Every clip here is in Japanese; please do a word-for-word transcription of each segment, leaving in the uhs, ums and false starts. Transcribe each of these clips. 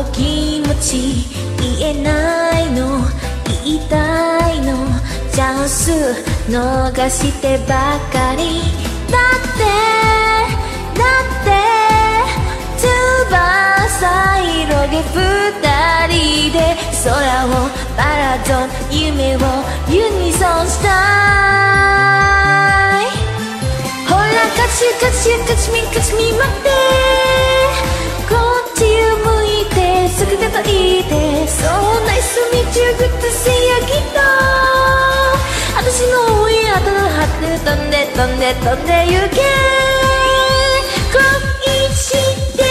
の気持ち言えないの言いたいのチャンス逃してばかりだってだって翼広げ二人で空をパラドン夢をユニソンしたいほら勝ち勝ち勝ちみ勝ちみ待ってこっちを向いてすぐ叩いてそうナイスミチューグッドセイヤギター私の上頭の張って飛んで飛んで飛んで行け恋してる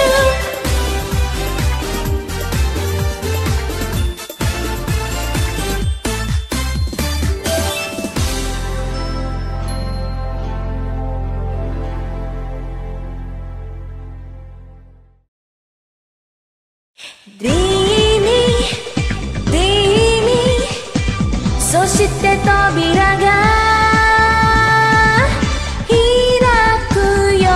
Dreamy Dreamy そして扉が開くよ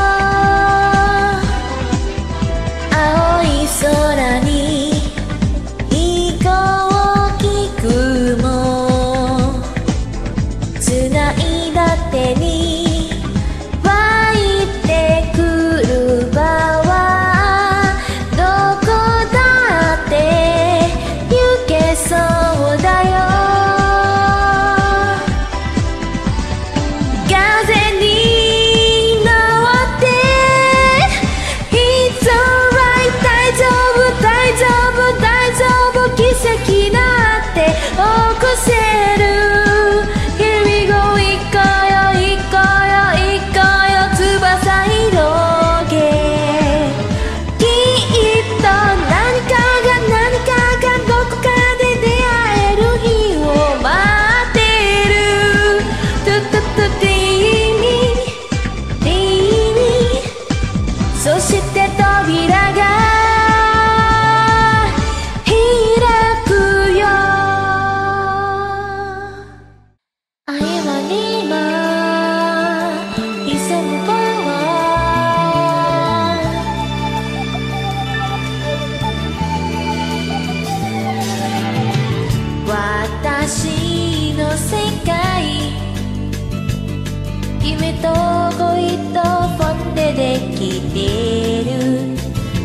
青い空に飛行機雲繋いだ手に湧いてくる場はどこだって行けそうだよ風に乗って It's alright 大丈夫大丈夫大丈夫奇跡だって起こせる Here we go 行こうよ行こうよ行こうよ翼広げきっと何かが何かがどこかで出会える日を待ってるトゥトゥトゥディーミディーミそして扉が開くよI am a dreamer It's a power私の世界夢と恋とフォンデできてる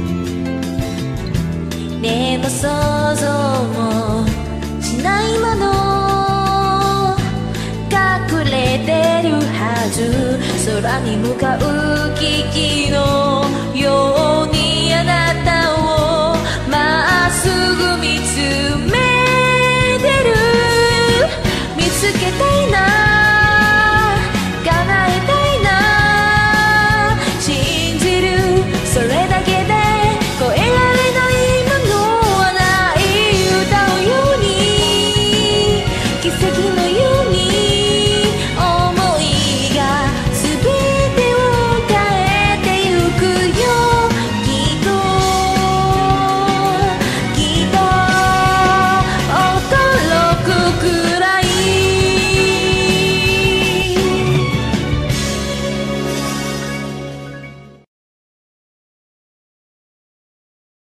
でも想像もしないもの隠れてるはず空に向かう危機のよう